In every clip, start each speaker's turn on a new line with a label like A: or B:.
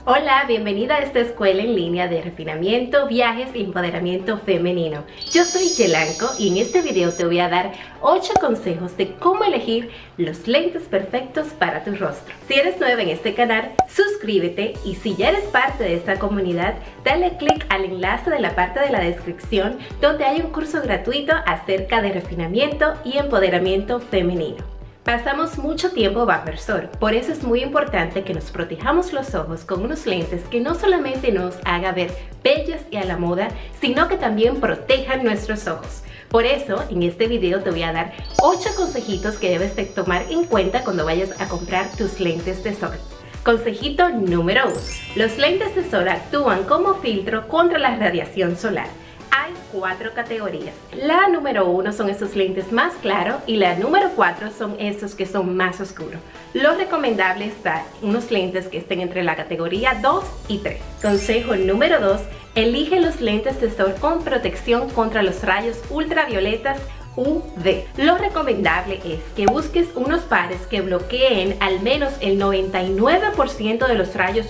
A: Hola, bienvenida a esta escuela en línea de refinamiento, viajes y empoderamiento femenino. Yo soy Yelanco y en este video te voy a dar 8 consejos de cómo elegir los lentes perfectos para tu rostro. Si eres nueva en este canal, suscríbete y si ya eres parte de esta comunidad, dale click al enlace de la parte de la descripción donde hay un curso gratuito acerca de refinamiento y empoderamiento femenino. Pasamos mucho tiempo bajo el sol, por eso es muy importante que nos protejamos los ojos con unos lentes que no solamente nos haga ver bellas y a la moda, sino que también protejan nuestros ojos. Por eso, en este video te voy a dar 8 consejitos que debes de tomar en cuenta cuando vayas a comprar tus lentes de sol. Consejito número 1. Los lentes de sol actúan como filtro contra la radiación solar. Hay 4 categorías. La número 1 son esos lentes más claros y la número 4 son esos que son más oscuros. Lo recomendable es dar unos lentes que estén entre la categoría 2 y 3. Consejo número 2. Elige los lentes de sol con protección contra los rayos ultravioletas UV. Lo recomendable es que busques unos pares que bloqueen al menos el 99% de los rayos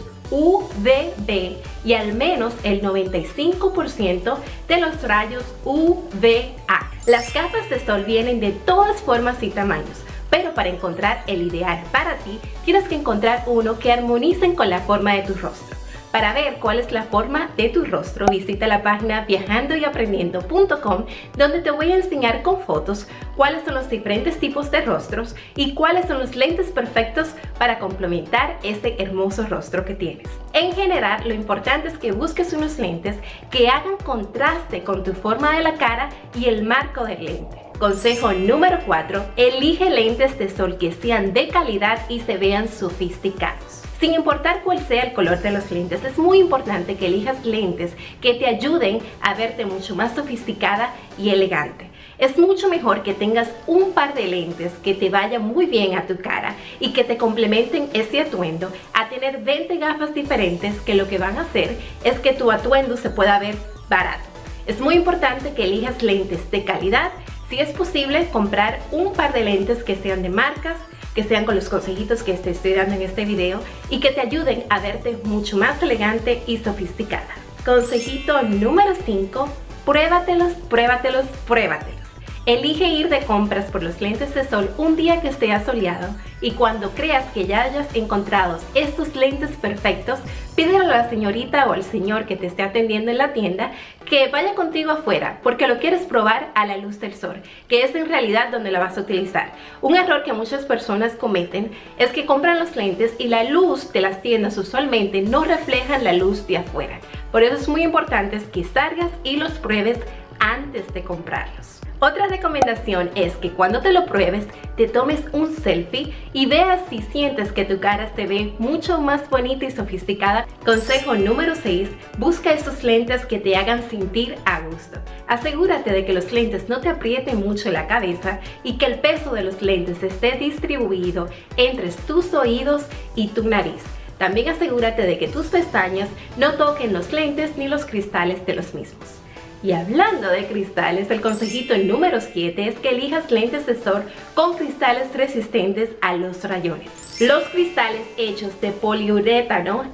A: UVB y al menos el 95% de los rayos UVA. Las gafas de sol vienen de todas formas y tamaños, pero para encontrar el ideal para ti, tienes que encontrar uno que armonicen con la forma de tu rostro. Para ver cuál es la forma de tu rostro, visita la página viajandoyaprendiendo.com, donde te voy a enseñar con fotos cuáles son los diferentes tipos de rostros y cuáles son los lentes perfectos para complementar este hermoso rostro que tienes. En general, lo importante es que busques unos lentes que hagan contraste con tu forma de la cara y el marco del lente. Consejo número 4. Elige lentes de sol que sean de calidad y se vean sofisticados. Sin importar cuál sea el color de los lentes, es muy importante que elijas lentes que te ayuden a verte mucho más sofisticada y elegante. Es mucho mejor que tengas un par de lentes que te vayan muy bien a tu cara y que te complementen ese atuendo a tener 20 gafas diferentes que lo que van a hacer es que tu atuendo se pueda ver barato. Es muy importante que elijas lentes de calidad. Si es posible, comprar un par de lentes que sean de marcas, que sean con los consejitos que te estoy dando en este video y que te ayuden a verte mucho más elegante y sofisticada. Consejito número 5. Pruébatelos, pruébatelos, pruébatelos. Elige ir de compras por los lentes de sol un día que esté soleado y cuando creas que ya hayas encontrado estos lentes perfectos, pídele a la señorita o al señor que te esté atendiendo en la tienda que vaya contigo afuera porque lo quieres probar a la luz del sol, que es en realidad donde la vas a utilizar. Un error que muchas personas cometen es que compran los lentes y la luz de las tiendas usualmente no reflejan la luz de afuera. Por eso es muy importante que salgas y los pruebes antes de comprarlos. Otra recomendación es que cuando te lo pruebes, te tomes un selfie y veas si sientes que tu cara se ve mucho más bonita y sofisticada. Consejo número 6. Busca esos lentes que te hagan sentir a gusto. Asegúrate de que los lentes no te aprieten mucho la cabeza y que el peso de los lentes esté distribuido entre tus oídos y tu nariz. También asegúrate de que tus pestañas no toquen los lentes ni los cristales de los mismos. Y hablando de cristales, el consejito número 7 es que elijas lentes de sol con cristales resistentes a los rayones. Los cristales hechos de poliuretano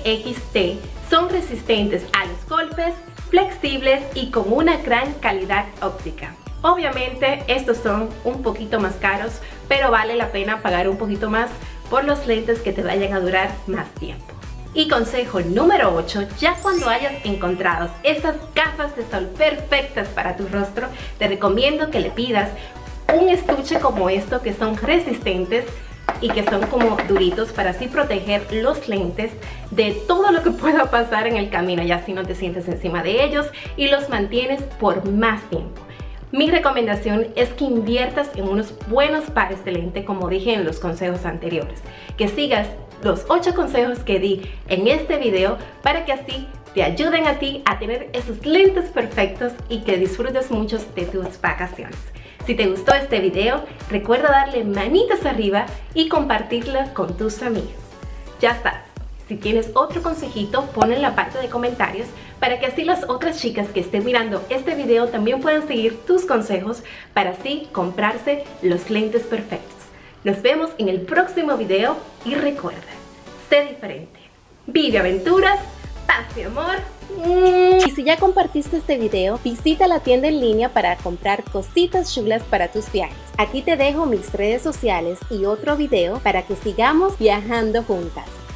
A: NXT son resistentes a los golpes, flexibles y con una gran calidad óptica. Obviamente estos son un poquito más caros, pero vale la pena pagar un poquito más por los lentes que te vayan a durar más tiempo. Y consejo número 8, ya cuando hayas encontrado estas gafas de sol perfectas para tu rostro, te recomiendo que le pidas un estuche como esto que son resistentes y que son como duritos para así proteger los lentes de todo lo que pueda pasar en el camino, ya así no te sientes encima de ellos y los mantienes por más tiempo. Mi recomendación es que inviertas en unos buenos pares de lente, como dije en los consejos anteriores, que sigas los 8 consejos que di en este video para que así te ayuden a ti a tener esos lentes perfectos y que disfrutes mucho de tus vacaciones. Si te gustó este video, recuerda darle manitas arriba y compartirlo con tus amigos. Ya está. Si tienes otro consejito, ponlo en la parte de comentarios para que así las otras chicas que estén mirando este video también puedan seguir tus consejos para así comprarse los lentes perfectos. Nos vemos en el próximo video y recuerda, sé diferente. Vive aventuras, paz y amor.
B: Y si ya compartiste este video, visita la tienda en línea para comprar cositas chulas para tus viajes. Aquí te dejo mis redes sociales y otro video para que sigamos viajando juntas.